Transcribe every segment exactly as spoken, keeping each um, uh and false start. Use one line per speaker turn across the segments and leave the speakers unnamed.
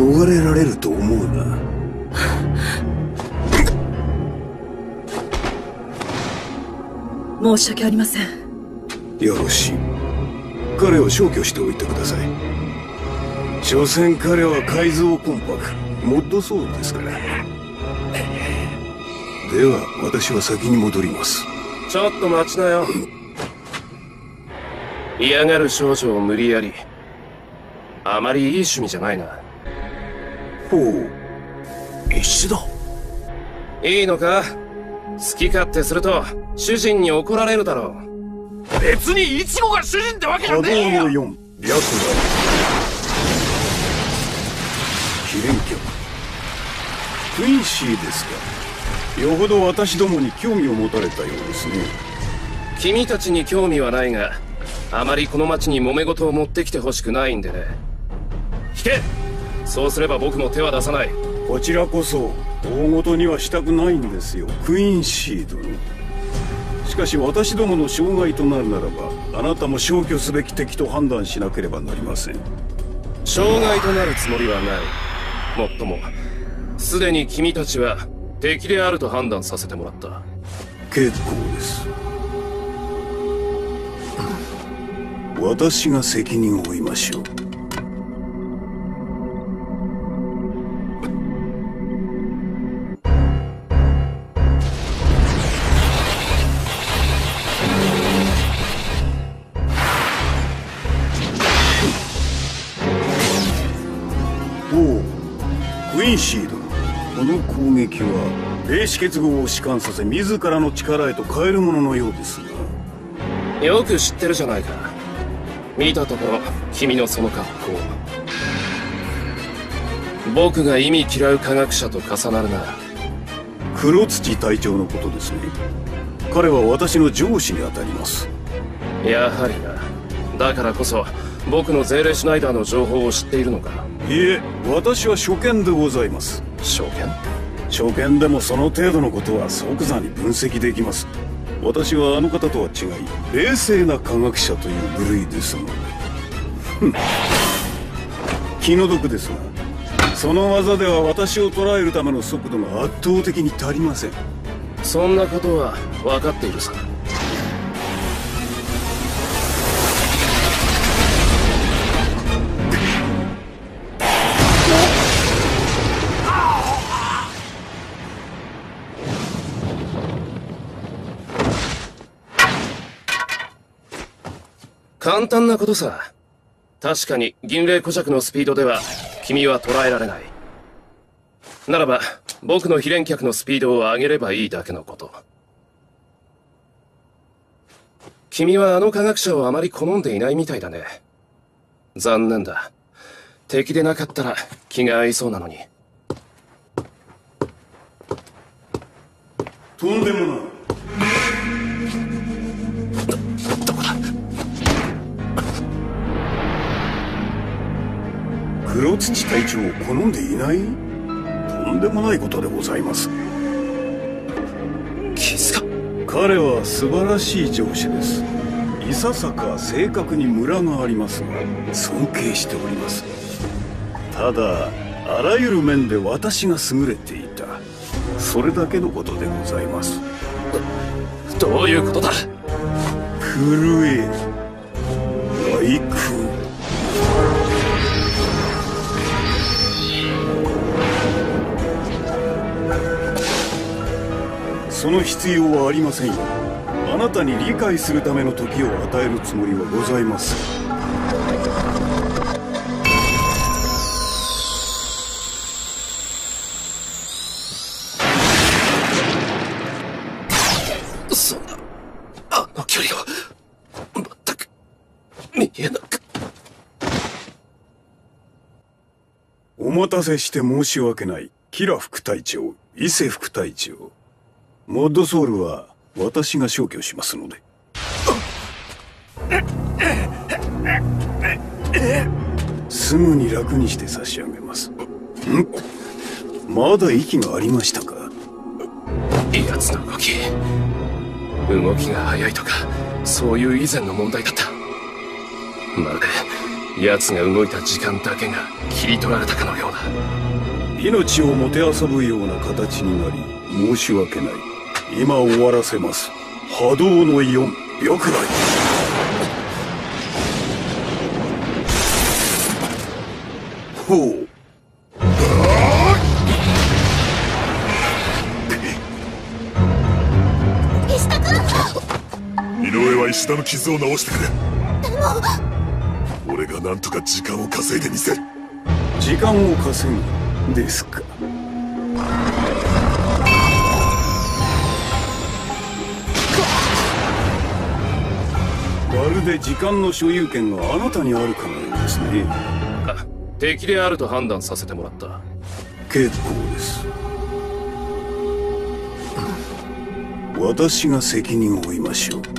逃れられると思うな。
申し訳ありません。
よろしい。彼を消去しておいてください。所詮彼は改造コンパクモッドソウルですから。では私は先に戻ります。
ちょっと待ちなよ。嫌がる少女を無理やり。あまりいい趣味じゃないな。
ほう、石だ。
いいのか？好き勝手すると主人に怒られるだろう。
別にイチゴが主人ってわけじゃねえよ。
波動のよん、白馬。非連挙。クインシーですか。よほど私どもに興味を持たれたようですね。
君たちに興味はないが、あまりこの町に揉め事を持ってきてほしくないんでね。引け！そうすれば僕も手は出さない。
こちらこそ大事にはしたくないんですよ、クイーンシー殿。しかし私どもの障害となるならば、あなたも消去すべき敵と判断しなければなりません。
障害となるつもりはない。もっともすでに君たちは敵であると判断させてもらった。
結構です。私が責任を負いましょう。クインシード、この攻撃は霊視結合を弛緩させ自らの力へと変えるもののようですが。
よく知ってるじゃないか。見たところ君のその格好、僕が意味嫌う科学者と重なるな。
黒土隊長のことですね。彼は私の上司にあたります。
やはりな。だからこそ僕のゼーレ・シュナイダーの情報を知っているのか。
いえ、私は初見でございます。
初見？
初見でもその程度のことは即座に分析できます。私はあの方とは違い、冷静な科学者という部類ですので。気の毒ですが、その技では私を捉えるための速度が圧倒的に足りません。
そんなことは分かっているさ。簡単なことさ。確かに銀霊古尺のスピードでは君は捉えられない。ならば僕の非連脚のスピードを上げればいいだけのこと。君はあの科学者をあまり好んでいないみたいだね。残念だ。敵でなかったら気が合いそうなのに。
とんでもない。
どこだ？
黒土隊長を好んでいない？とんでもないことでございます。
傷が。
彼は素晴らしい上司です。いささか性格にムラがありますが尊敬しております。ただあらゆる面で私が優れていた、それだけのことでございます。
ど、どういうことだ？
震え、内空。その必要はありませんよ。あなたに理解するための時を与えるつもりはございます。
そんな、あの距離を全く見えなく。
お待たせして申し訳ない。キラ副隊長、伊勢副隊長。モッドソウルは私が消去しますので。すぐに楽にして差し上げます。ん？まだ息がありましたか？
奴の動き動きが速いとかそういう以前の問題だった。まるで奴が動いた時間だけが切り取られたかのようだ。
命をもてあそぶような形になり申し訳ない。今終わらせます。波動のよん秒くらい。ほう。
石田君。
井上は石田の傷を治してくれ。でも俺がなんとか時間を稼いでみせる。
時間を稼ぐですか。まるで時間の所有権があなたにあるかのようですね。
あ、敵であると判断させてもらった。
結構です。私が責任を負いましょう。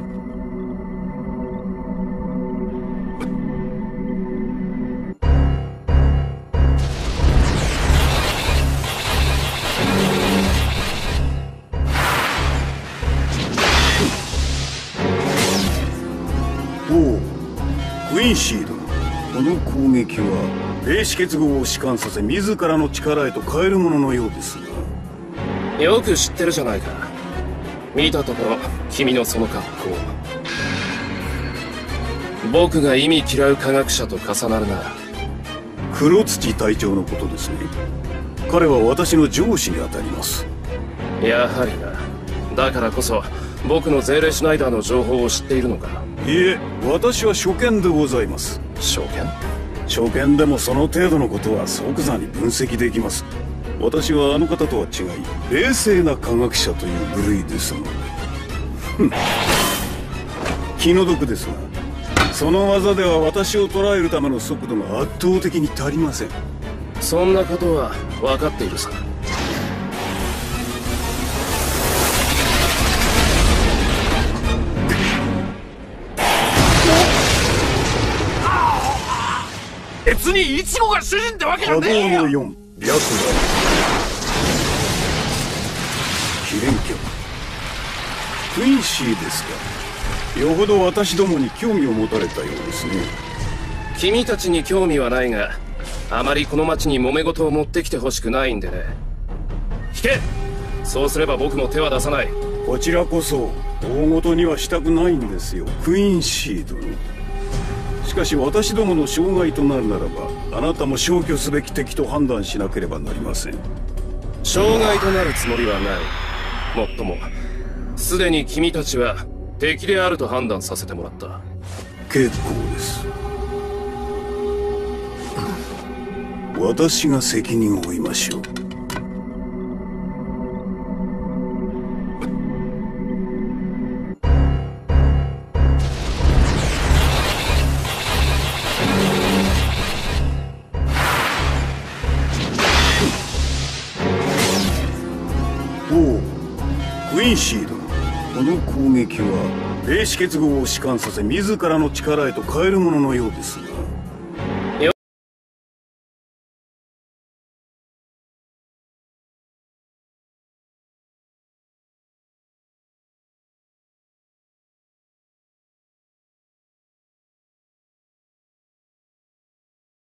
クインシード、この攻撃は霊視結合を弛緩させ自らの力へと変えるもののようですが。
よく知ってるじゃないか。見たところ君のその格好、僕が意味嫌う科学者と重なるな。
黒土隊長のことですね。彼は私の上司に当たります。
やはりな。だからこそ僕のゼーレ・シュナイダーの情報を知っているのか。
いえ、私は初見でございます。
初見？
初見でもその程度のことは即座に分析できます。私はあの方とは違い冷静な科学者という部類ですので。ふん、気の毒ですがその技では私を捉えるための速度が圧倒的に足りません。
そんなことは分かっているさ。
別にイチゴが主人ってわけじゃ
波
ねえよ。
動のよん白雷非連脚クインシーですか。よほど私どもに興味を持たれたようですね。
君たちに興味はないが、あまりこの町に揉め事を持ってきてほしくないんでね。引け。そうすれば僕も手は出さない。
こちらこそ大事にはしたくないんですよ、クイーンシー殿。しかし私どもの障害となるならばあなたも消去すべき敵と判断しなければなりません。
障害となるつもりはない。もっともすでに君たちは敵であると判断させてもらった。
結構です。私が責任を負いましょう。クインシード、この攻撃は霊視結合を弛緩させ自らの力へと変えるもののようですが。